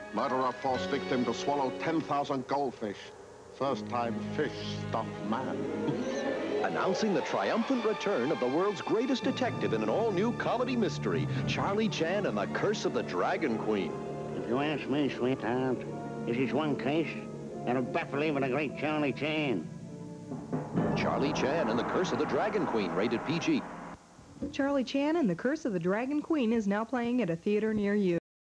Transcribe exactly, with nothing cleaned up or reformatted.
Murderer forced victim to swallow ten thousand goldfish. First time fish stuffed man. Announcing the triumphant return of the world's greatest detective in an all-new comedy mystery, Charlie Chan and the Curse of the Dragon Queen. If you ask me, sweetheart, this is one case that'll baffle even the great Charlie Chan. Charlie Chan and the Curse of the Dragon Queen, rated P G. Charlie Chan and the Curse of the Dragon Queen is now playing at a theater near you.